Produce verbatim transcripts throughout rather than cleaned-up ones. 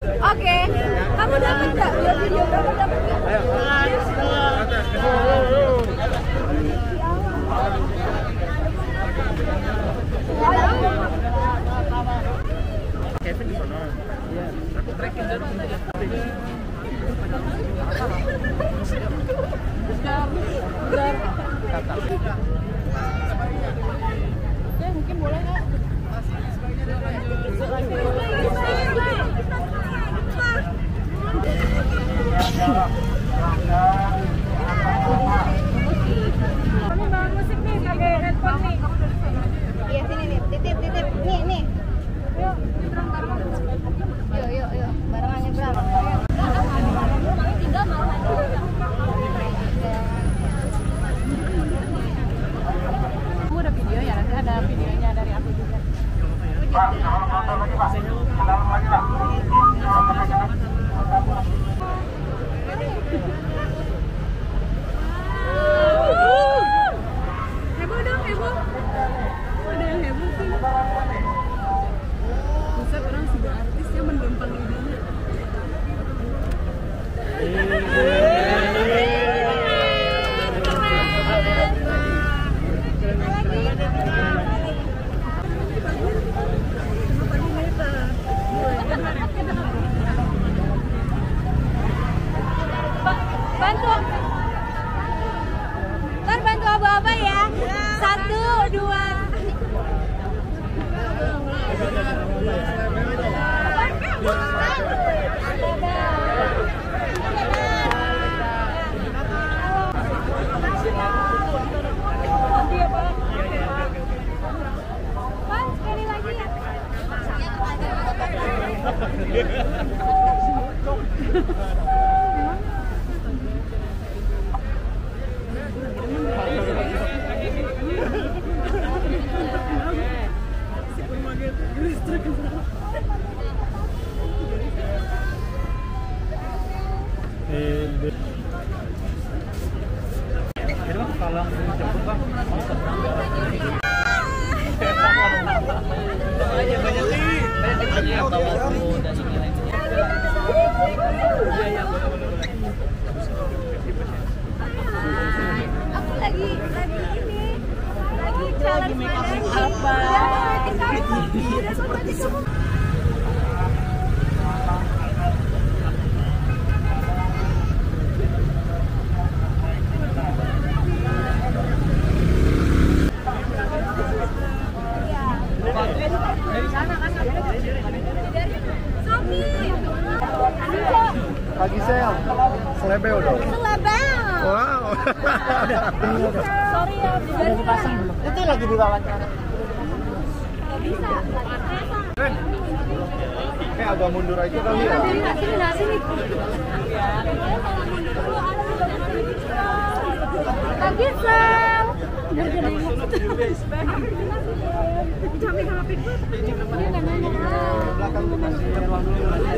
Oke, kamu dapat nggak? Lihat video kamu dapat nggak? Kevin di sana. Iya. Aku trekking dulu. Oke, mungkin boleh nggak? Kami bawa musik nih, pakai headphone nih. Iya sini nih, titip titip nih nih. Yuk, nyebrang bareng. Yuk yuk yuk, barengan nyebrang. Tinggal mau aja. Kamu ada video ya? Nanti ada videonya dari aku juga. Pak, nonton lagi Pak. Ke dalam lagi Pak. Heboh dong, heboh. Ada yang heboh sih. Buset, orang sudah artis ya mendempang idenya. Bantu, ntar bantu apa-apa ya. Satu, dua. Pak, sekali lagi ya. Tolong jemput Bang. Mau seberang banyak banyak sih. Banyak bawa aku dan ini lagi. Iya iya. Aku lagi lagi ini lagi Lagi make up apa? Pagi sel. Selebel dong. Selebel. Wow. Sorry ya, udah dipasang belum? Itu lagi di wawancara. Gak bisa. Kayak agak mundur aja kali ya. Sini, sini, nah, sini. Lagi sel. Biar jadi Jambi sama Pitbull. Dia nggak nanya. Belakang tuh masih ruang dulu.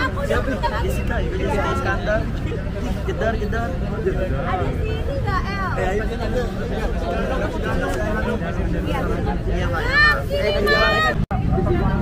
Jessica, Jessica Iskandar, jedar jedar. Ada sini nggak El? Iya, Pak.